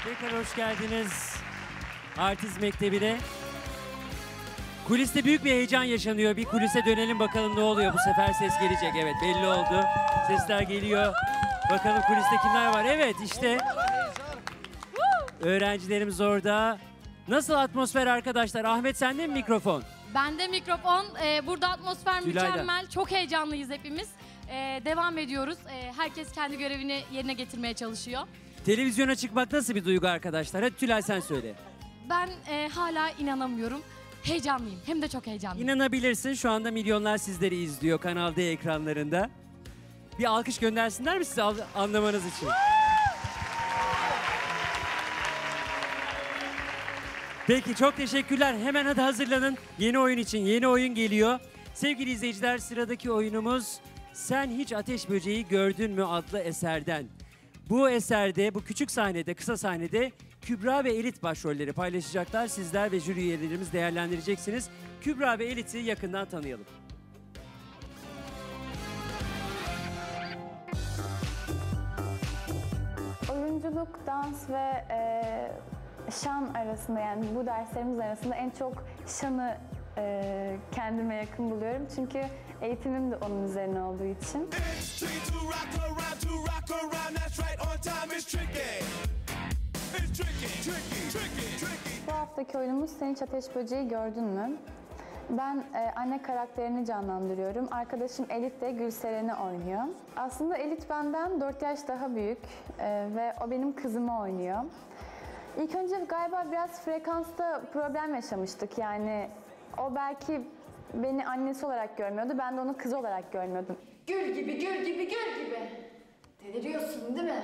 Tekrar hoş geldiniz Artist Mektebi'ne. Kuliste büyük bir heyecan yaşanıyor. Bir kulise dönelim bakalım ne oluyor. Bu sefer ses gelecek. Evet, belli oldu. Sesler geliyor. Bakalım kuliste kimler var? Evet, işte öğrencilerimiz orada. Nasıl atmosfer arkadaşlar? Ahmet, sende mi mikrofon? Bende mikrofon. Burada atmosfer Tülay'da. mükemmel. Çok heyecanlıyız hepimiz. Devam ediyoruz. Herkes kendi görevini yerine getirmeye çalışıyor. Televizyona çıkmak nasıl bir duygu arkadaşlar? Hadi Tülay sen söyle. Ben hala inanamıyorum. Heyecanlıyım. Hem de çok heyecanlıyım. İnanabilirsin, şu anda milyonlar sizleri izliyor Kanal D ekranlarında. Bir alkış göndersinler mi size anlamanız için? Peki, çok teşekkürler. Hemen hadi hazırlanın. Yeni oyun için yeni oyun geliyor. Sevgili izleyiciler, sıradaki oyunumuz Sen Hiç Ateş Böceği Gördün Mü adlı eserden. Bu eserde, bu küçük sahnede, kısa sahnede Kübra ve Elit başrolleri paylaşacaklar. Sizler ve jüri üyelerimiz değerlendireceksiniz. Kübra ve Elit'i yakından tanıyalım. Oyunculuk, dans ve şan arasında, yani bu derslerimiz arasında en çok şanı kendime yakın buluyorum. Çünkü eğitimim de onun üzerine olduğu için. Bu haftaki oyunumuz Sen Hiç Ateş Böceği Gördün Mü? Ben anne karakterini canlandırıyorum. Arkadaşım Elit de Gülseren'i oynuyor. Aslında Elit benden 4 yaş daha büyük ve o benim kızımı oynuyor. İlk önce galiba biraz frekansta problem yaşamıştık. Yani o belki beni annesi olarak görmüyordu, ben de onu kız olarak görmüyordum. Gül gibi, gül gibi, gül gibi. Deliriyorsun değil mi?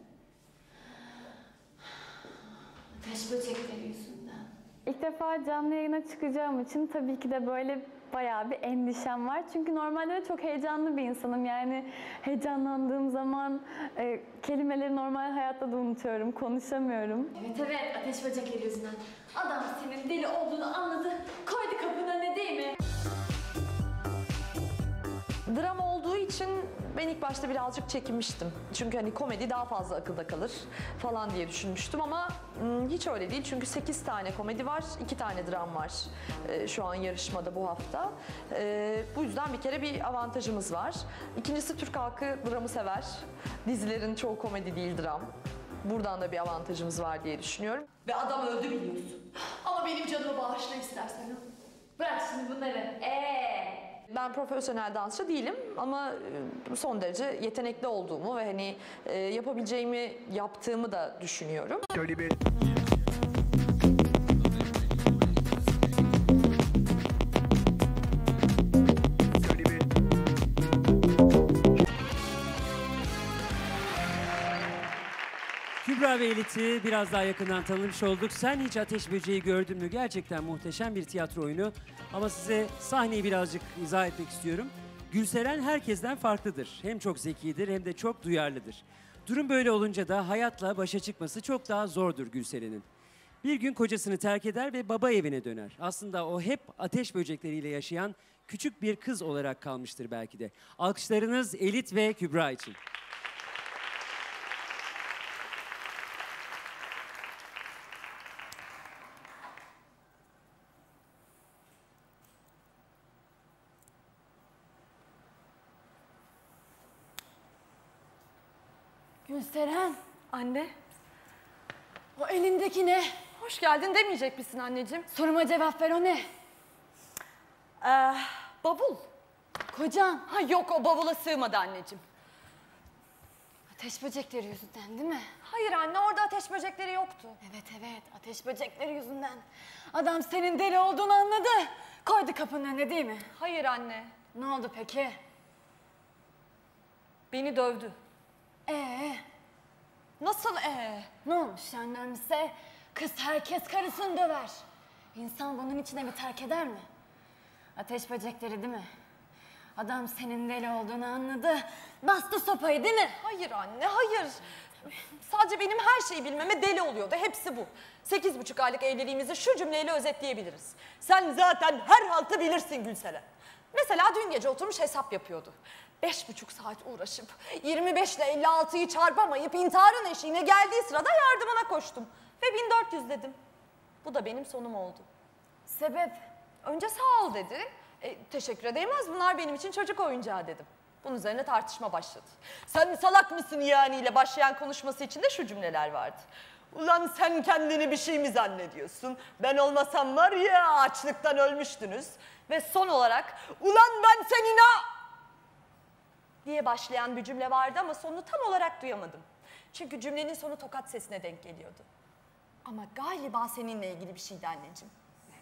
Ateş böcekleri yüzünden. İlk defa canlı yayına çıkacağım için tabii ki de böyle bayağı bir endişem var. Çünkü normalde de çok heyecanlı bir insanım. Yani heyecanlandığım zaman kelimeleri normal hayatta da unutuyorum, konuşamıyorum. Evet, ateş böcekleri yüzünden. Adam senin deli olduğunu anladı, koydu kapının önüne değil mi? Drama olduğu için ben ilk başta birazcık çekinmiştim. Çünkü hani komedi daha fazla akılda kalır falan diye düşünmüştüm ama hiç öyle değil. Çünkü 8 tane komedi var, 2 tane dram var şu an yarışmada bu hafta. Bu yüzden bir kere bir avantajımız var. İkincisi, Türk halkı dramı sever. Dizilerin çoğu komedi değil, dram. Buradan da bir avantajımız var diye düşünüyorum. Ve adam öldü biliyorsun. Ama benim canımı bağışla istersen. Bırak şimdi bunları. Ben profesyonel dansçı değilim ama son derece yetenekli olduğumu ve hani yapabileceğimi yaptığımı da düşünüyorum. Kübra ve Elit'i biraz daha yakından tanımış olduk. Sen Hiç Ateş Böceği Gördün Mü? Gerçekten muhteşem bir tiyatro oyunu. Ama size sahneyi birazcık izah etmek istiyorum. Gülseren herkesten farklıdır. Hem çok zekidir hem de çok duyarlıdır. Durum böyle olunca da hayatla başa çıkması çok daha zordur Gülseren'in. Bir gün kocasını terk eder ve baba evine döner. Aslında o hep ateş böcekleriyle yaşayan küçük bir kız olarak kalmıştır belki de. Alkışlarınız Elit ve Kübra için. Gülseren, Anne, o elindeki ne? hoş geldin demeyecek misin anneciğim? Soruma cevap ver, o ne? Bavul. Kocan. Ha yok, o bavula sığmadı anneciğim. Ateş böcekleri yüzünden değil mi? Hayır anne, orada ateş böcekleri yoktu. Evet, ateş böcekleri yüzünden. Adam senin deli olduğunu anladı. Koydu kapının önüne değil mi? Hayır anne, Ne oldu peki? beni dövdü. Nasıl Ne olmuş yani dönmüşse? Kız herkes karısını döver. İnsan bunun için evi terk eder mi? Ateş böcekleri değil mi? Adam senin deli olduğunu anladı. Bastı sopayı değil mi? Hayır anne, hayır. Sadece benim her şeyi bilmeme deli oluyordu. Hepsi bu. 8,5 aylık evliliğimizi şu cümleyle özetleyebiliriz. Sen zaten her haltı bilirsin Gülseren. Mesela dün gece oturmuş hesap yapıyordu. 5,5 saat uğraşıp 25 ile 56'yı çarpamayıp intiharın eşiğine geldiği sırada yardımına koştum. Ve 1400 dedim. Bu da benim sonum oldu. Sebep? Önce sağ ol dedi. Teşekkür edemez, bunlar benim için çocuk oyuncağı dedim. Bunun üzerine tartışma başladı. Sen salak mısın yani ile başlayan konuşması içinde şu cümleler vardı. Ulan sen kendini bir şey mi zannediyorsun? Ben olmasam var ya açlıktan ölmüştünüz. Ve son olarak ulan ben senin diye başlayan bir cümle vardı ama sonunu tam olarak duyamadım. Çünkü cümlenin sonu tokat sesine denk geliyordu. Ama galiba seninle ilgili bir şeydi anneciğim.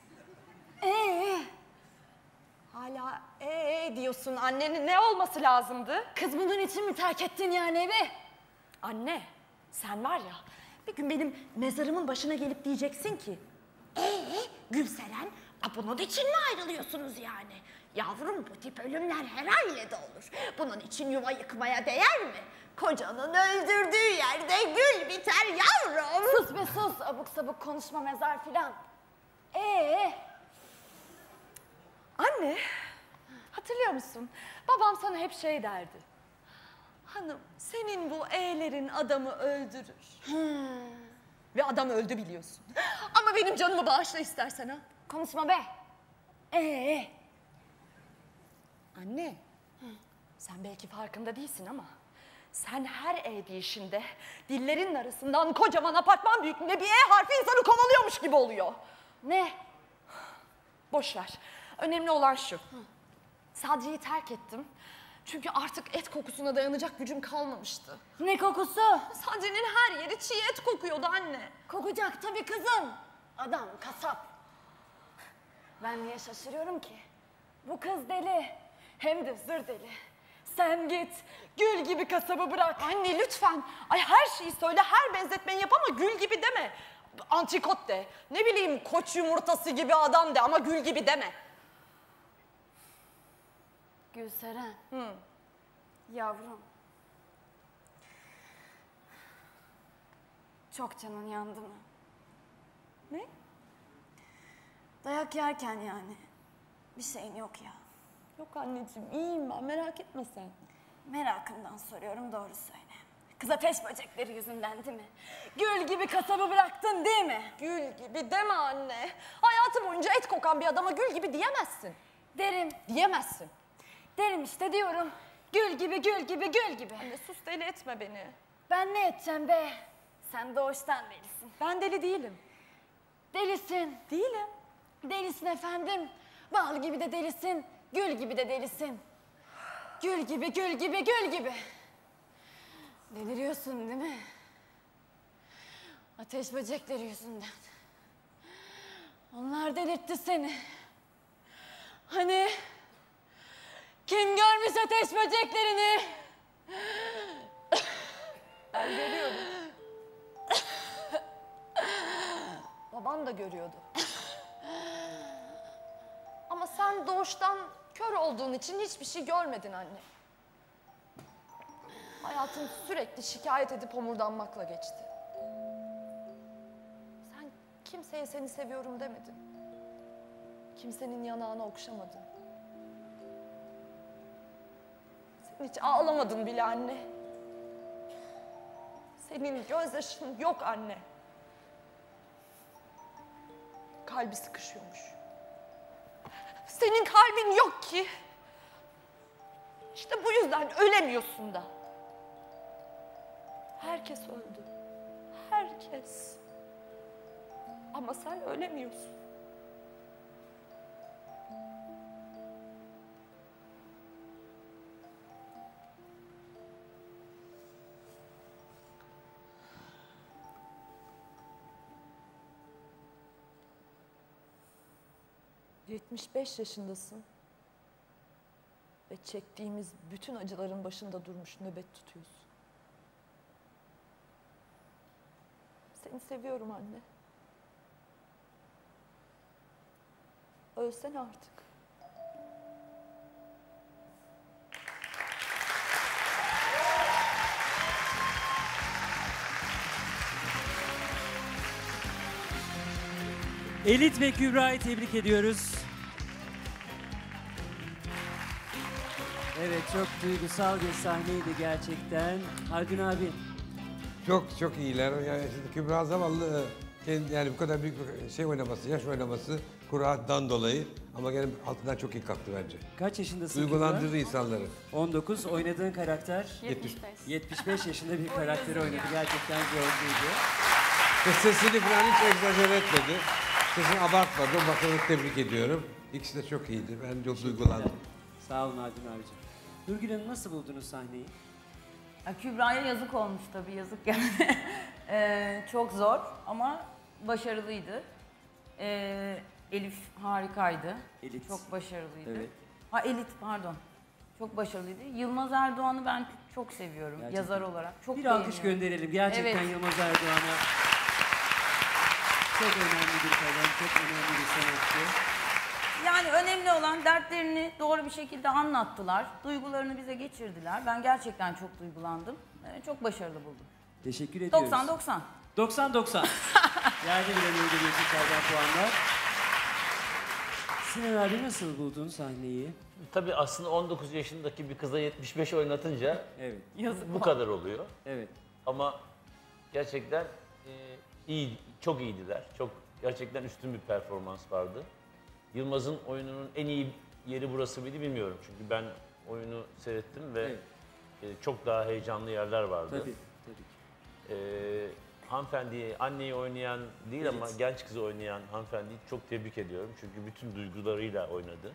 Hala diyorsun. Annenin ne olması lazımdı? Kız bunun için mi terk ettin yani evi? Anne, sen var ya bir gün benim mezarımın başına gelip diyeceksin ki Gülseren, bunun için mi ayrılıyorsunuz yani? Yavrum bu tip ölümler her ailede olur. Bunun için yuva yıkmaya değer mi? Kocanın öldürdüğü yerde gül biter yavrum. Sus be sus, abuk sabuk konuşma mezar filan. anne, hatırlıyor musun? Babam sana hep şey derdi. Hanım, senin bu e'lerin adamı öldürür. Ve adam öldü biliyorsun. Ama benim canımı bağışla istersen ha. Konuşma be. Anne, sen belki farkında değilsin ama sen her E deyişinde dillerin arasından kocaman apartman büyüklüğünde bir E harfi insanı kovalıyormuş gibi oluyor. Ne? Boş ver. Önemli olan şu. Sadri'yi terk ettim. Çünkü artık et kokusuna dayanacak gücüm kalmamıştı. Ne kokusu? Sadri'nin her yeri çiğ et kokuyordu anne. Kokacak tabii kızım. Adam kasap. Ben niye şaşırıyorum ki? Bu kız deli. Hem de zır deli. Sen git gül gibi kasabı bırak. Anne lütfen. Ay her şeyi söyle, her benzetmeyi yap ama gül gibi deme. Antrikot de. Ne bileyim koç yumurtası gibi adam de ama gül gibi deme. Gülseren. Yavrum. Çok canın yandı mı? Ne? Dayak yerken yani. Bir şeyin yok ya. Yok anneciğim, iyiyim ben, merak etme sen. Merakımdan soruyorum, doğru söyle. Kız ateş böcekleri yüzünden değil mi? Gül gibi kasabı bıraktın değil mi? Gül gibi deme anne. Hayatı boyunca et kokan bir adama gül gibi diyemezsin. Derim. Diyemezsin. Derim işte diyorum. Gül gibi, gül gibi, gül gibi. Anne sus, deli etme beni. Ben ne edeceğim be? Sen doğuştan delisin. Ben deli değilim. Delisin. Değilim. Delisin efendim. Bal gibi de delisin. Gül gibi de delisin. Gül gibi, gül gibi, gül gibi. Deliriyorsun değil mi? Ateş böcekleri yüzünden. Onlar delirtti seni. Hani kim görmüş ateş böceklerini? Ben görüyorum. Baban da görüyordu. Ama sen doğuştan kör olduğun için hiçbir şey görmedin anne. Hayatın sürekli şikayet edip homurdanmakla geçti. Sen kimseye seni seviyorum demedin. Kimsenin yanağını okşamadın. Sen hiç ağlamadın bile anne. Senin gözyaşın yok anne. Kalbi sıkışıyormuş. Senin kalbin yok ki. İşte bu yüzden ölemiyorsun da. Herkes öldü. Herkes. Ama sen ölemiyorsun. ...75 yaşındasın. Ve çektiğimiz bütün acıların başında durmuş nöbet tutuyorsun. Seni seviyorum anne. Ölsene artık. Elit ve Kübra'yı tebrik ediyoruz. Evet, çok duygusal bir sahneydi gerçekten. Haldun abi, Çok iyiler. Yani şimdi Kübra zavallı yani bu kadar büyük bir şey oynaması, yaş oynaması kuradan dolayı ama gene altından çok iyi kalktı bence. kaç yaşındasın Duygulandırdı insanları. Kübra? 19, oynadığın karakter 75. 75 yaşında bir karakteri oynadı. Gerçekten zorluydu. Ve sesini falan hiç egzajere etmedi. Sesini abartmadı. Bakın tebrik ediyorum. İkisi de çok iyiydi. Ben çok duygulandım. Sağ olun Haldun abicim. Nurgül Hanım, nasıl buldunuz sahneyi? Ya Kübra'ya yazık olmuş tabii, yazık yani. Çok zor ama başarılıydı. Elif harikaydı. Elit. Çok başarılıydı. Evet. Ha Elit pardon. Çok başarılıydı. Yılmaz Erdoğan'ı ben çok seviyorum Gerçekten. yazar olarak. Çok Bir alkış beğeniyorum. gönderelim gerçekten Evet. Yılmaz Erdoğan'a. Çok önemli bir kadın, çok önemli bir sanatçı. Yani önemli olan dertlerini doğru bir şekilde anlattılar. Duygularını bize geçirdiler. Ben gerçekten çok duygulandım. Çok başarılı buldum. Teşekkür ediyoruz. 90-90. 90-90. Yani bile Nurgül Yeşilçay'dan puanlar. Sinan abi, nasıl buldun sahneyi? Tabii aslında 19 yaşındaki bir kıza 75 oynatınca Evet, bu kadar oluyor. evet. Ama gerçekten iyi, çok iyiydiler. Çok gerçekten üstün bir performans vardı. Yılmaz'ın oyununun en iyi yeri burası mıydı bilmiyorum. Çünkü ben oyunu seyrettim ve çok daha heyecanlı yerler vardı. Tabii, tabii ki. Hanımefendiyi, anneyi oynayan değil Evet. ama genç kızı oynayan hanımefendiyi çok tebrik ediyorum. Çünkü bütün duygularıyla oynadı.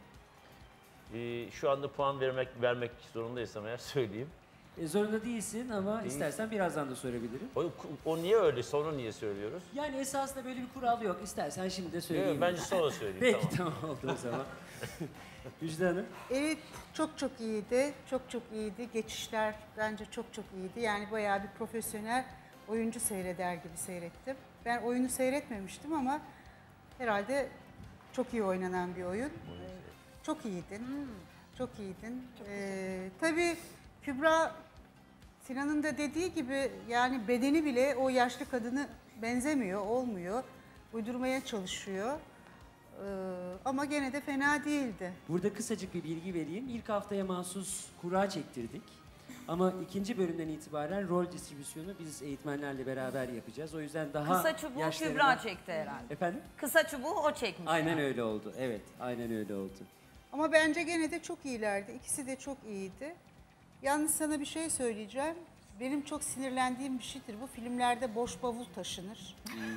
Şu anda puan vermek zorundaysam eğer söyleyeyim. Zorunda değilsin ama istersen birazdan da sorabilirim. O niye öyle? Sonra niye söylüyoruz? Yani esasında böyle bir kural yok. İstersen şimdi de söyleyeyim. Yok, bence sonra söyleyeyim. Peki, tamam. tamam oldu o zaman. Müjde Hanım. Evet, çok iyiydi. Çok iyiydi. Geçişler bence çok iyiydi. Yani bayağı bir profesyonel oyuncu seyreder gibi seyrettim. Ben oyunu seyretmemiştim ama herhalde çok iyi oynanan bir oyun. Çok iyiydin. Çok iyiydin. Tabii Kübra, Sinan'ın da dediği gibi yani bedeni bile o yaşlı kadını benzemiyor, olmuyor. Uydurmaya çalışıyor. Ama gene de fena değildi. Burada kısacık bir bilgi vereyim. İlk haftaya mahsus kura çektirdik. Ama ikinci bölümden itibaren rol distribüsyonu biz eğitmenlerle beraber yapacağız. O yüzden daha Kısa çubuğu yaşlarına- Kübra çekti herhalde. Efendim? Kısa çubuğu o çekmiş. Aynen yani. öyle oldu. Evet, aynen öyle oldu. Ama bence gene de çok iyilerdi. İkisi de çok iyiydi. Yalnız sana bir şey söyleyeceğim. Benim çok sinirlendiğim bir şeydir. Bu filmlerde boş bavul taşınır.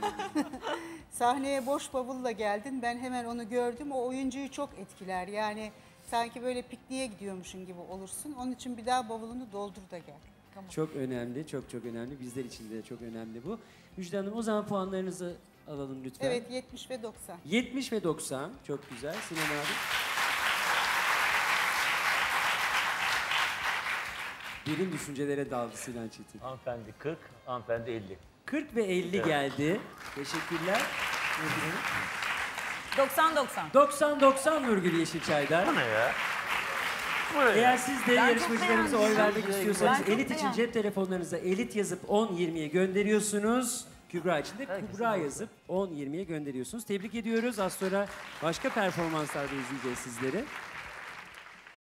Sahneye boş bavulla geldin. Ben hemen onu gördüm. O oyuncuyu çok etkiler. Yani sanki böyle pikniğe gidiyormuşsun gibi olursun. Onun için bir daha bavulunu doldur da gel. Çok önemli, çok önemli. Bizler için de çok önemli bu. Müjde Hanım, o zaman puanlarınızı alalım lütfen. Evet, 70 ve 90. 70 ve 90. Çok güzel. Sinan abi. Derin düşüncelere daldı Sinan Çetin. Hanımefendi 40, hanımefendi 50. 40 ve 50 geldi. Teşekkürler. 90-90. 90-90 Nurgül Yeşilçay'dan. Bu ne ya? Eğer siz de yarışmacılarımıza oy beğendim. vermek istiyorsanız Ben çok elit için beğendim. cep telefonlarınıza elit yazıp 10-20'ye gönderiyorsunuz. Kübra için de Kubra yazıp 10-20'ye gönderiyorsunuz. Tebrik ediyoruz. Az sonra başka performanslarda izleyeceğiz sizleri.